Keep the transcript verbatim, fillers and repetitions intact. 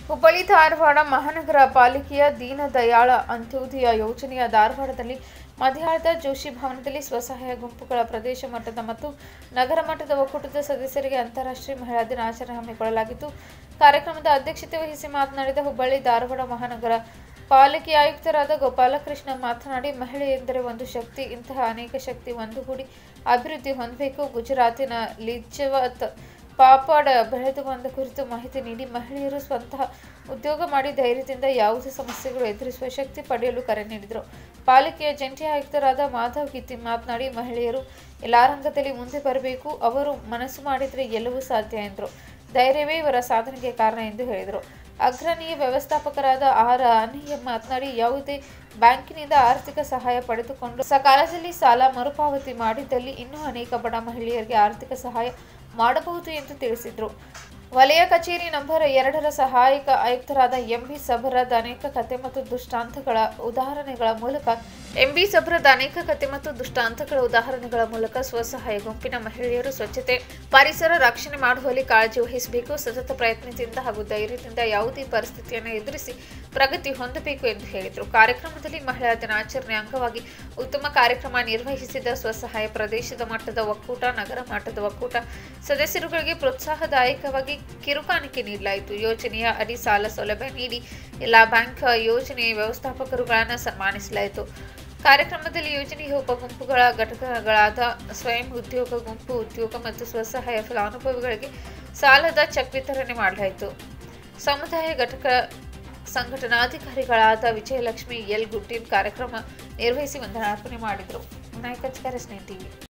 ಹುಬ್ಬಳ್ಳಿ ಧಾರವಾಡ ಮಹಾನಗರ ಪಾಲಿಕೆಯ ದೀನದಯಾಳ ಅಂತ್ಯೋದಯ ಯೋಜನೆಯ ಧಾರವಾಡದಲ್ಲಿ ಮಧ್ಯಾಹ್ನದ ಜೋಶಿ ಭವನದಲ್ಲಿ ಸ್ವಸಹಾಯ ಗುಂಪುಗಳ ಪ್ರದೇಶ ಮಟ್ಟದ ಮತ್ತು ನಗರ ಮಟ್ಟದ ಒಕ್ಕೂಟದ ಸದಸ್ಯರಿಗೆ ಅಂತಾರಾಷ್ಟ್ರೀಯ ಮಹಿಳಾ ದಿನಾಚರಣೆ ಹಮ್ಮಿಕೊಳ್ಳಲಾಗಿತ್ತು. ಕಾರ್ಯಕ್ರಮದ ಅಧ್ಯಕ್ಷತೆ ವಹಿಸಿ ಮಾತನಾಡಿದ ಹುಬ್ಬಳ್ಳಿ ಧಾರವಾಡ ಮಹಾನಗರ ಪಾಲಿಕೆ ಆಯುಕ್ತರಾದ ಗೋಪಾಲಕೃಷ್ಣ ಮಾತನಾಡಿ, ಮಹಿಳೆ ಎಂದರೆ ಒಂದು ಶಕ್ತಿ, ಇಂತಹ ಅನೇಕ ಶಕ್ತಿ ಒಂದುಗೂಡಿ ಅಭಿವೃದ್ಧಿ ಹೊಂದಬೇಕು. ಗುಜರಾತಿನ ಲಿಜ್ಜತ್ ಪಾಪಡ್ ಬೆಳೆದು ಬಂದ ಕುರಿತು ಮಾಹಿತಿ ನೀಡಿ, ಮಹಿಳೆಯರು ಸ್ವತಃ ಉದ್ಯೋಗ ಮಾಡಿ ಧೈರ್ಯದಿಂದ ಯಾವುದೇ ಸಮಸ್ಯೆಗಳು ಎದುರಿಸುವ ಶಕ್ತಿ ಪಡೆಯಲು ಕರೆ ನೀಡಿದರು. ಪಾಲಿಕೆಯ ಜಂಟಿ ಆಯುಕ್ತರಾದ ಮಾಧವ್ ಗಿತ್ತಿ ಮಾತನಾಡಿ, ಮಹಿಳೆಯರು ಎಲ್ಲಾ ರಂಗದಲ್ಲಿ ಮುಂದೆ ಬರಬೇಕು, ಅವರು ಮನಸ್ಸು ಮಾಡಿದರೆ ಎಲ್ಲವೂ ಸಾಧ್ಯ ಎಂದರು. ಧೈರ್ಯವೇ ಇವರ ಸಾಧನೆಗೆ ಕಾರಣ ಎಂದು ಹೇಳಿದರು. ಅಗ್ರಣೀಯ ವ್ಯವಸ್ಥಾಪಕರಾದ ಆರ್ ಅನಯ್ಯ ಮಾತನಾಡಿ, ಯಾವುದೇ ಬ್ಯಾಂಕಿನಿಂದ ಆರ್ಥಿಕ ಸಹಾಯ ಪಡೆದುಕೊಂಡು ಸಕಾಲದಲ್ಲಿ ಸಾಲ ಮರುಪಾವತಿ ಮಾಡಿದ್ದಲ್ಲಿ ಇನ್ನೂ ಅನೇಕ ಬಡ ಮಹಿಳೆಯರಿಗೆ ಆರ್ಥಿಕ ಸಹಾಯ ಮಾಡಬಹುದು ಎಂದು ತಿಳಿಸಿದರು. ವಲಯ ಕಚೇರಿ ನಂಬರ್ ಎರಡರ ಸಹಾಯಕ ಆಯುಕ್ತರಾದ ಎಂಬಿ ಸಬರದ ಅನೇಕ ಕತೆ ಮತ್ತು ದೃಷ್ಟಾಂತಗಳ ಉದಾಹರಣೆಗಳ ಮೂಲಕ ಎಂಬಿ ಸಬರದ ಅನೇಕ ಕತೆ ಮತ್ತು ದೃಷ್ಟಾಂತಗಳ ಉದಾಹರಣೆಗಳ ಮೂಲಕ ಸ್ವಸಹಾಯ ಗುಂಪಿನ ಮಹಿಳೆಯರು ಸ್ವಚ್ಛತೆ, ಪರಿಸರ ರಕ್ಷಣೆ ಮಾಡುವಲ್ಲಿ ಕಾಳಜಿ ವಹಿಸಬೇಕು, ಸತತ ಪ್ರಯತ್ನದಿಂದ ಹಾಗೂ ಧೈರ್ಯದಿಂದ ಯಾವುದೇ ಪರಿಸ್ಥಿತಿಯನ್ನು ಎದುರಿಸಿ ಪ್ರಗತಿ ಹೊಂದಬೇಕು ಎಂದು ಹೇಳಿದರು. ಕಾರ್ಯಕ್ರಮದಲ್ಲಿ ಮಹಿಳಾ ದಿನಾಚರಣೆ ಅಂಗವಾಗಿ ಉತ್ತಮ ಕಾರ್ಯಕ್ರಮ ನಿರ್ವಹಿಸಿದ ಸ್ವಸಹಾಯ ಪ್ರದೇಶದ ಮಟ್ಟದ ಒಕ್ಕೂಟ, ನಗರ ಮಟ್ಟದ ಒಕ್ಕೂಟ ಸದಸ್ಯರುಗಳಿಗೆ ಪ್ರೋತ್ಸಾಹದಾಯಕವಾಗಿ ಕಿರುಕಾಣಿಕೆ ನೀಡಲಾಯಿತು. ಯೋಜನೆಯ ಅಡಿ ಸಾಲ ಸೌಲಭ್ಯ ನೀಡಿ ಎಲ್ಲಾ ಬ್ಯಾಂಕ್ ಯೋಜನೆಯ ವ್ಯವಸ್ಥಾಪಕರುಗಳನ್ನು ಸನ್ಮಾನಿಸಲಾಯಿತು. ಕಾರ್ಯಕ್ರಮದಲ್ಲಿ ಯೋಜನೆಯ ಉಪಗುಂಪುಗಳ ಘಟಕಗಳಾದ ಸ್ವಯಂ ಉದ್ಯೋಗ ಗುಂಪು, ಉದ್ಯೋಗ ಮತ್ತು ಸ್ವಸಹಾಯ ಫಲಾನುಭವಿಗಳಿಗೆ ಸಾಲದ ಚೆಕ್ ವಿತರಣೆ ಮಾಡಲಾಯಿತು. ಸಮುದಾಯ ಘಟಕ ಸಂಘಟನಾಧಿಕಾರಿಗಳಾದ ವಿಜಯಲಕ್ಷ್ಮಿ ಎಲ್ ಗುಡ್ಡಿನ್ ಕಾರ್ಯಕ್ರಮ ನಿರ್ವಹಿಸಿ ವಂದನಾರ್ಪಣೆ ಮಾಡಿದರು. ವಿನಾಯಕ ಟಿವಿ